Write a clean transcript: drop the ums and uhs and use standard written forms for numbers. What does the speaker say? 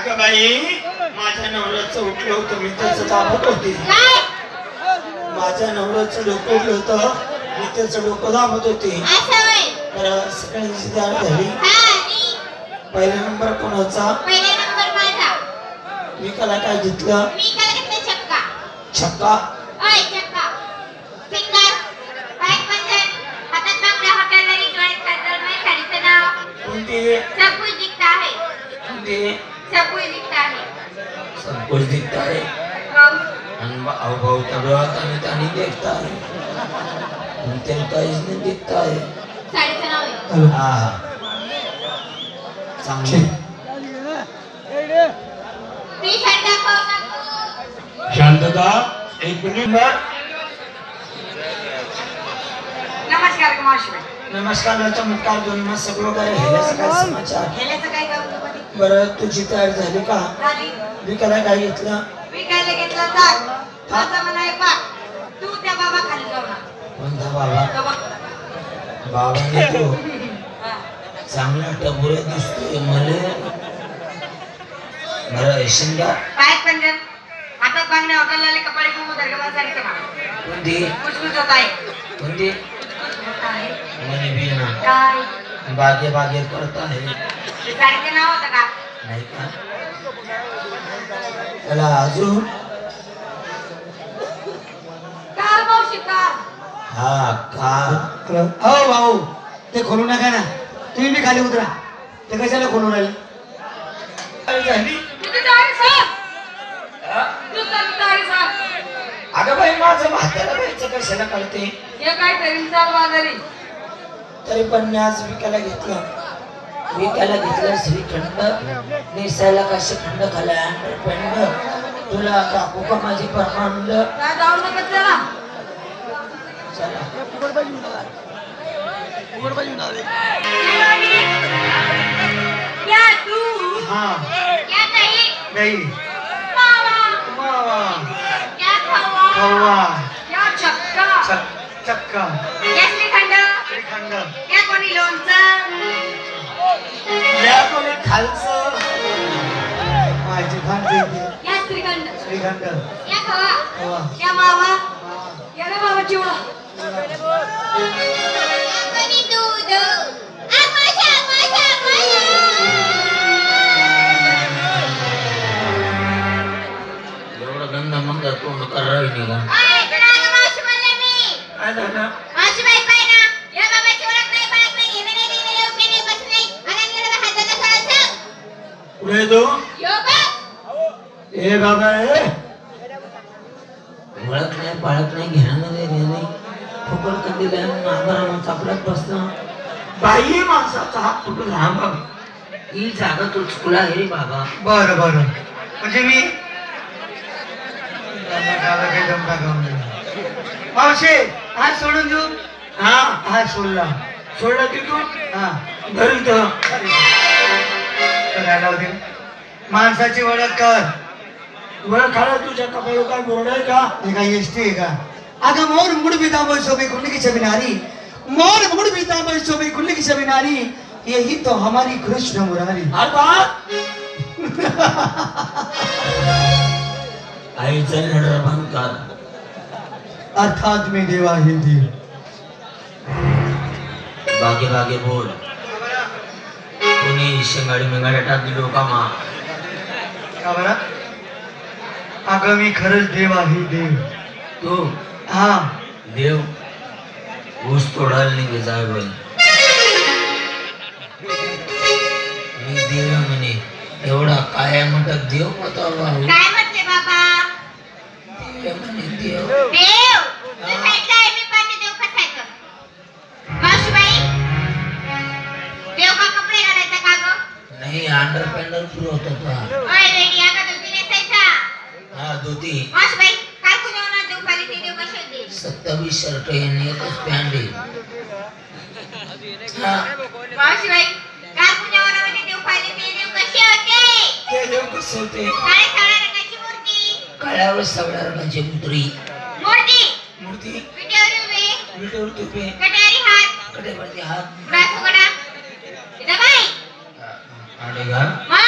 अगं बाई माझ्या नवऱ्याचं उठलं होतं मी त्याचं दाबत होते माझ्या नवऱ्याचं डोकं उठलं होतं मी त्याचं डोकं दाबत होते तर सगळ्यांची तयार झाली पहिला नंबर कोणाचा मी त्याला काय घेतलं छक्का सब कुछ दिखता है अनुभव तबरात आणि देखता है उनका इसने दिखता है हाँ चांगले शांतता एक मिनिट नमस्कार कुमार नमस्कार चमत्कार दोन मस्त सगळं काय हेल्याचं काय समाचार हेल्याचं काय बरं तुझी तयारी झाली का विकायला काय घेतलं विकायला घेतलं ताक माझा म्हणाय पाक तू त्या बाबा खाली जाऊ ना कोणता बाबा बाबाने तो चांगला टबुरा दिसतोय मले बरं शिंगा काय पंजन आता बांगण्या हॉटेलला आले कपडे घुमू दर्गा बाजारी कमा कोणती कुछ होत आहे कोणती मनी भी ना काय बागे बागे करता है गाडीचं नाव होतं का नाही का त्याला अजून कार मावशी कार हा का हो भाऊ ते खोलू नका ना तुम्ही मी खाली उतरा ते कशाला खोलून राहिले झाली तुझी तयारी सांग तुझी तयारी सांग अगं बाई माझं म्हातारा बाईचं कशाला कळते हे काय तरी चाल बाजारी तरी पण मी आज विकायला घेतलं श्रीखंड निसायला काशी खंड खाला अंडरपेंड तुला काकू का माझी परमानंद काय जाऊ नका चला चला क्या तू हाँ क्या नहीं मावा मावा क्या खवा खवा क्या चक्का चक्का क्या श्रीखंड क्या कोणी लोणचं या कोणी खालचं माझी भांडी या श्रीखंड श्रीखंड या खवा या मावा या रे मावा चिवडा कोणी दूध आमाशा एवढा गंदा मंदा तोंड कर राहिली का अरे तुला मावशी बोलले मी काय झालं मावशी बाई पाय ना या बाबाची ओळख नाही पळत नाही घेणं नाही देणं नाही उठणे नाही बसणं नाही अनंत हाताचा सोडा सांग पुढे तो यो बा ए बाबा ए ओळख नाही पाळत नाही घेणं नाही देणं नाही फुकट कंदील आभारानं चापडत बसणं बाई माणसाचा हात फुटून राहा ही जागा तो चुकला हे बाबा बरं बरं म्हणजे मी काही दम टाकावं मावशी हात सोडून देऊ हा हात सोडला सोडला तिथून हा घरी तर करायला होते माणसाची ओळख कर ओळख खाला तुझ्या कपाळू काय बोर्ड आहे का हे काय एसटी आहे का अगं मोर मुड़ बिताबो शोभे कुल्ली की छवि नारी मोर मुड़ बिताबो शोभे कुल्ली की छवि नारी यही तो हमारी कृष्ण मुरारी आईचं नडरबान कर अर्थात में देवा ही देव बागे बागे बोल कोणी शेंगाडी मेंगाड्या टाकली लोकांना का बरं अगं मी खरंच देव आहे देव तू हा देव ऊस तोडायला निघे जाय बोल मी देव म्हणे एवढा काय म्हणतात देव होता भाऊ काय म्हटले बाबा देव म्हणे देव देव मी म्हटलं आहे मी पाठी देव कसायचं मावशीबाई देव का कपडे घालायचा का गं नाही अंडर पॅन्डर सुरू होता तो ओय वेडी आता धोती नेसायचा हा धोती मावशीबाई काय कुणी होणार देव खाली ते देव कसे होते 27 शर्ट यांनी एकच पॅन्ट आहे हा मावशीबाई काय कुणी होणार देव खाली ते देव कसे होते ते देव कसे होते काय काळ्या रंगाची मूर्ती काळ्यावर सगळ्या रंगाची मूर्ती मूर्ती विटेवर उभे विटेवर तुपे कट्यारी हात कडेवरती हात बुडा फुगडा इथं बाई आणि घा